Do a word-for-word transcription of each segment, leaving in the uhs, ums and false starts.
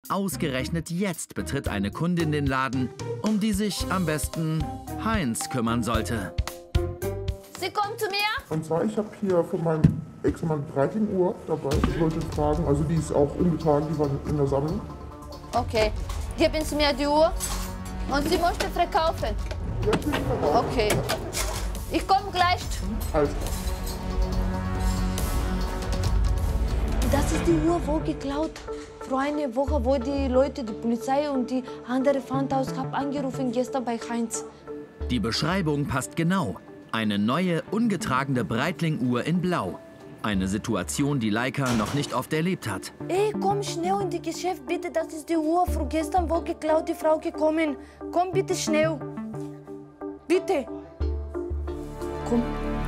Ausgerechnet jetzt betritt eine Kundin den Laden, um die sich am besten Heinz kümmern sollte. Sie kommen zu mir? Und zwar, ich habe hier von meinem Ex-Mann Breitling-Uhr dabei. Ich wollte fragen, also die ist auch umgetragen, die war in der Sammlung. Okay, geben Sie mir die Uhr und Sie möchten verkaufen. Ja, ich will verkaufen. Okay, ich komme gleich. Alles klar. Das ist die Uhr, wo geklaut. Vor einer Woche, wo die Leute, die Polizei und die andere Pfandhaus haben angerufen, gestern bei Heinz. Die Beschreibung passt genau. Eine neue, ungetragene Breitling-Uhr in Blau. Eine Situation, die Laika noch nicht oft erlebt hat. Ey, komm schnell in die Geschäft, bitte. Das ist die Uhr von gestern, wo geklaut die Frau gekommen. Komm bitte schnell. Bitte. Komm.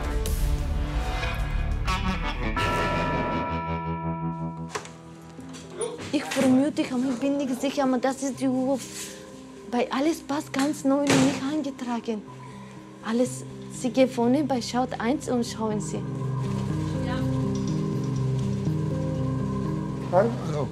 Ich vermute, ich bin nicht sicher, aber das ist die Uhr. Bei alles passt ganz neu und nicht angetragen. Alles, Sie gehen vorne bei Schaut eins und schauen Sie. Ja. Hi. Hallo.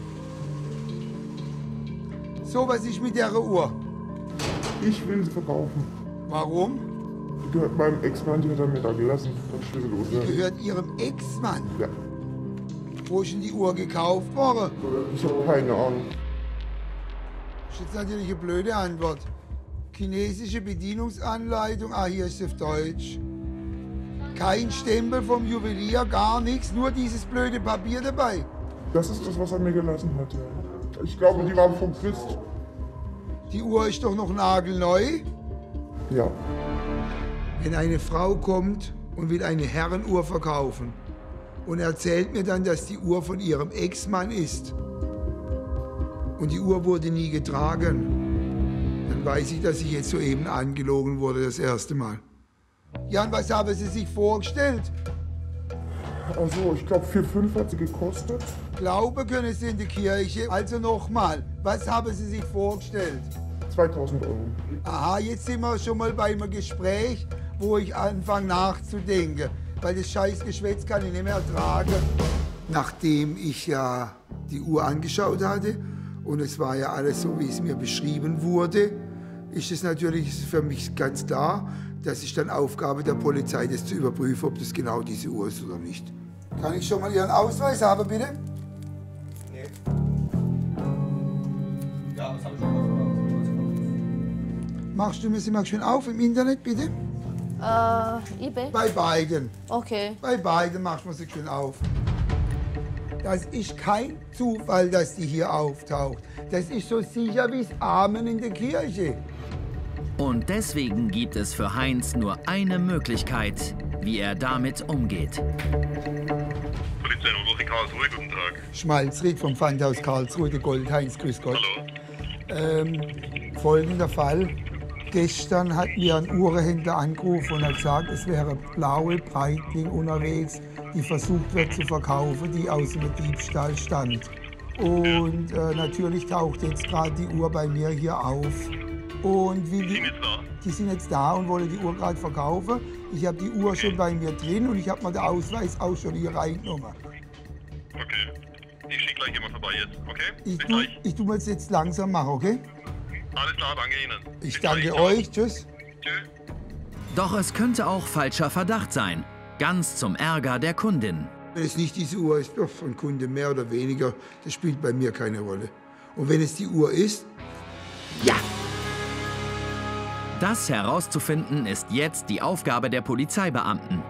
So, was ist mit der Uhr? Ich will sie verkaufen. Warum? Die gehört meinem Ex-Mann, die hat er mir da gelassen. Das Schlüssellos. Die gehört Ihrem Ex-Mann? Ja. Wo ist denn die Uhr gekauft worden? Ich habe keine Ahnung. Das ist jetzt natürlich eine blöde Antwort. Chinesische Bedienungsanleitung, ah, hier ist es auf Deutsch. Kein Stempel vom Juwelier, gar nichts, nur dieses blöde Papier dabei. Das ist das, was er mir gelassen hat, ja. Ich glaube, die waren vom Christ. Die Uhr ist doch noch nagelneu. Ja. Wenn eine Frau kommt und will eine Herrenuhr verkaufen und erzählt mir dann, dass die Uhr von ihrem Ex-Mann ist und die Uhr wurde nie getragen, dann weiß ich, dass ich jetzt soeben angelogen wurde das erste Mal. Jan, was haben Sie sich vorgestellt? Also, ich glaube, vier Komma fünf hat sie gekostet. Glaube können Sie in der Kirche. Also nochmal, was haben Sie sich vorgestellt? zweitausend Euro. Aha, jetzt sind wir schon mal bei einem Gespräch, wo ich anfange nachzudenken. Weil das scheiß Geschwätz kann ich nicht mehr ertragen. Nachdem ich ja die Uhr angeschaut hatte und es war ja alles so, wie es mir beschrieben wurde, ist es natürlich für mich ganz klar, dass es dann Aufgabe der Polizei ist, das zu überprüfen, ob das genau diese Uhr ist oder nicht. Kann ich schon mal Ihren Ausweis haben, bitte? Nee. Ja, das habe ich schon mal. Machst du mir sie mal schön auf im Internet, bitte? Äh, eBay? Bei beiden. Okay. Bei beiden macht man sich schön auf. Das ist kein Zufall, dass die hier auftaucht. Das ist so sicher wie das Amen in der Kirche. Und deswegen gibt es für Heinz nur eine Möglichkeit, wie er damit umgeht. Polizei Nordwoche Karlsruhe, guten Tag. Schmalzried vom Pfandhaus Karlsruhe, der Goldheinz, grüß Gott. Hallo. Ähm, folgender Fall. Gestern hat mir ein Uhrenhändler angerufen und hat gesagt, es wäre blaue Breitling unterwegs, die versucht wird zu verkaufen, die aus dem Diebstahl stammt. Und äh, natürlich taucht jetzt gerade die Uhr bei mir hier auf. Und will Die die, sind jetzt da. die sind jetzt da und wollen die Uhr gerade verkaufen. Ich habe die Uhr schon bei mir drin und ich habe mir den Ausweis auch schon hier reingenommen. Okay. Ich schicke gleich jemand vorbei jetzt, okay? Ich Bis tu, gleich. ich tu mir jetzt langsam machen, okay? Alles klar, danke Ihnen. Ich Bis danke gleich. euch, tschüss. Tschüss. Doch es könnte auch falscher Verdacht sein. Ganz zum Ärger der Kundin. Wenn es nicht diese Uhr ist, doch, von Kunde mehr oder weniger, das spielt bei mir keine Rolle. Und wenn es die Uhr ist, Ja! Das herauszufinden ist jetzt die Aufgabe der Polizeibeamten.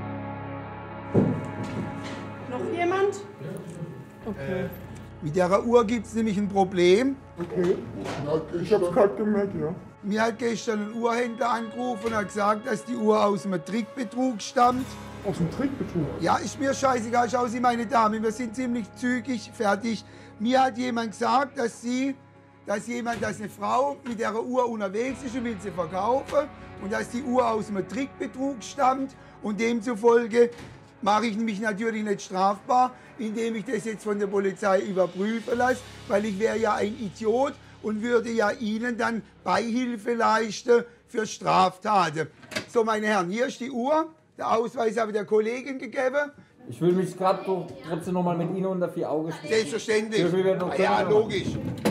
Noch jemand? Okay. mit der Uhr gibt es nämlich ein Problem. Okay. Ja, ich hab's gerade gemerkt, ja. Mir hat gestern ein Uhrhändler angerufen und hat gesagt, dass die Uhr aus einem Trickbetrug stammt. Aus dem Trickbetrug? Ja, ist mir scheißegal, schau Sie, meine Dame, wir sind ziemlich zügig fertig. Mir hat jemand gesagt, dass Sie, dass jemand, dass eine Frau mit der Uhr unterwegs ist und will sie verkaufen und dass die Uhr aus einem Trickbetrug stammt und demzufolge mache ich mich natürlich nicht strafbar, indem ich das jetzt von der Polizei überprüfen lasse, weil ich wäre ja ein Idiot und würde ja Ihnen dann Beihilfe leisten für Straftaten. So, meine Herren, hier ist die Uhr. Der Ausweis habe ich der Kollegin gegeben. Ich will mich gerade trotzdem noch mal mit Ihnen unter vier Augen sprechen. Selbstverständlich. Wir werden noch Ja, können. logisch.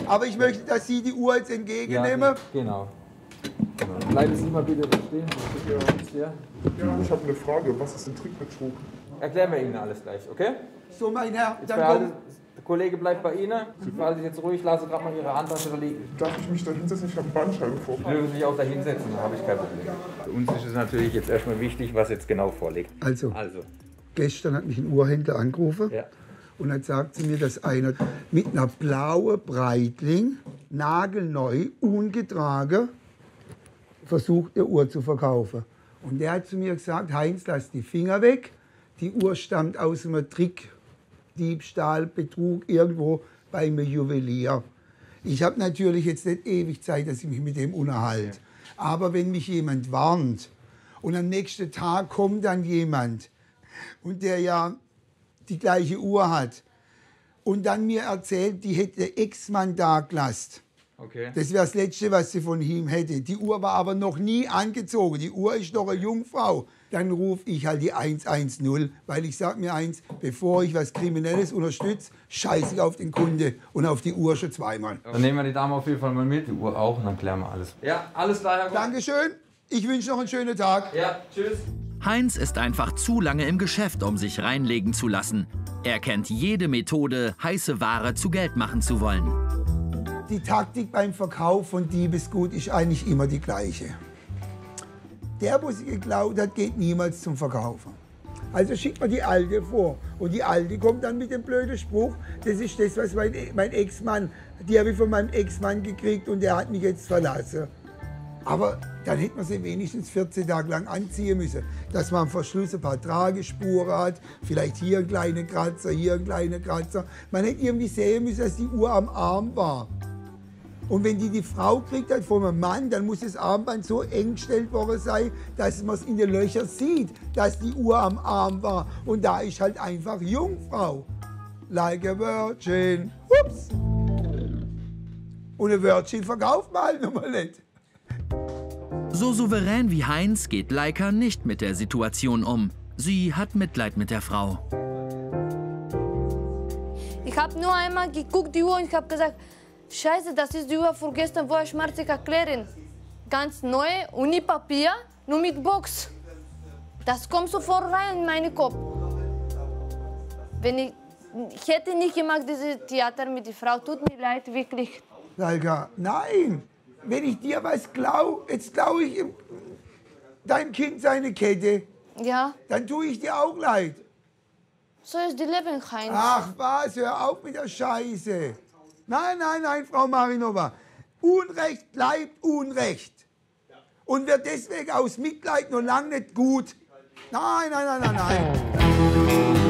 Aber ich möchte, dass Sie die Uhr jetzt entgegennehmen. Ja, genau. genau. Bleiben Sie mal bitte stehen. Ja. Ja, ich habe eine Frage. Was ist ein Trickbetrug? Erklären wir Ihnen alles gleich, okay? So, mein Herr, Jetzt dann verhalten, kommt... der Kollege bleibt bei Ihnen. Sie verhalten sich jetzt ruhig, lassen gerade mal Ihre Handtasche da liegen. Darf ich mich da hinsetzen? Ich habe einen Bandscheibenvorfall. Sie dürfen sich auch da hinsetzen, da habe ich kein Problem. Für uns ist es natürlich jetzt erstmal wichtig, was jetzt genau vorliegt. Also, Also, gestern hat mich ein Uhrhändler angerufen. ja. Und dann sagt sie mir, dass einer mit einer blauen Breitling, nagelneu, ungetragen, versucht, eine Uhr zu verkaufen. Und der hat zu mir gesagt, Heinz, lass die Finger weg. Die Uhr stammt aus einem Trick, Diebstahl, Betrug, irgendwo bei einem Juwelier. Ich habe natürlich jetzt nicht ewig Zeit, dass ich mich mit dem unterhalte. Aber wenn mich jemand warnt und am nächsten Tag kommt dann jemand und der ja die gleiche Uhr hat und dann mir erzählt, die hätte der Ex-Mann da gelassen. Okay. Das wäre das Letzte, was sie von ihm hätte. Die Uhr war aber noch nie angezogen. Die Uhr ist doch eine Jungfrau. Dann rufe ich halt die eins eins null, weil ich sage mir eins, bevor ich was Kriminelles unterstütze, scheiße ich auf den Kunde und auf die Uhr schon zweimal. Dann nehmen wir die Dame auf jeden Fall mal mit, die Uhr auch, und dann klären wir alles. Ja, alles klar, Herr Gott. Dankeschön. Ich wünsche noch einen schönen Tag. Ja, tschüss. Heinz ist einfach zu lange im Geschäft, um sich reinlegen zu lassen. Er kennt jede Methode, heiße Ware zu Geld machen zu wollen. Die Taktik beim Verkauf von Diebesgut ist eigentlich immer die gleiche. Der, wo sie geklaut hat, geht niemals zum Verkaufen. Also schickt man die Alte vor. Und die Alte kommt dann mit dem blöden Spruch, das ist das, was mein, mein Ex-Mann, die habe ich von meinem Ex-Mann gekriegt und der hat mich jetzt verlassen. Aber dann hätte man sie wenigstens vierzehn Tage lang anziehen müssen. Dass man am Verschluss ein paar Tragespuren hat, vielleicht hier ein kleiner Kratzer, hier ein kleiner Kratzer. Man hätte irgendwie sehen müssen, dass die Uhr am Arm war. Und wenn die die Frau kriegt hat von einem Mann, dann muss das Armband so eng gestellt worden sein, dass man es in den Löchern sieht, dass die Uhr am Arm war. Und da ist halt einfach Jungfrau. Like a Virgin. Ups. Und eine Virgin verkauft man halt nochmal nicht. So souverän wie Heinz geht Leica nicht mit der Situation um. Sie hat Mitleid mit der Frau. Ich habe nur einmal geguckt, die Uhr, und ich habe gesagt, Scheiße, das ist die Uhr von gestern, wo ich Schmarzig erklären. Ganz neu, ohne Papier, nur mit Box. Das kommt sofort rein in meinen Kopf. Wenn ich, ich hätte nicht gemacht, dieses Theater mit der Frau, tut mir leid, wirklich. Leica, nein. Wenn ich dir was glaube, jetzt glaube ich deinem Kind seine Kette, Ja, dann tue ich dir auch leid. so ist die Leben, Heinz. Ach was, hör auf mit der Scheiße. Nein, nein, nein, Frau Marinova. Unrecht bleibt Unrecht. Und wird deswegen aus Mitleid noch lange nicht gut. Nein, nein, nein, nein, nein.